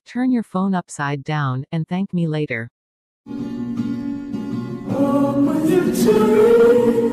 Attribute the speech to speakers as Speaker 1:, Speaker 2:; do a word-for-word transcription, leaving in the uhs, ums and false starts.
Speaker 1: Turn your phone upside down, and thank me later.
Speaker 2: I'm with you too.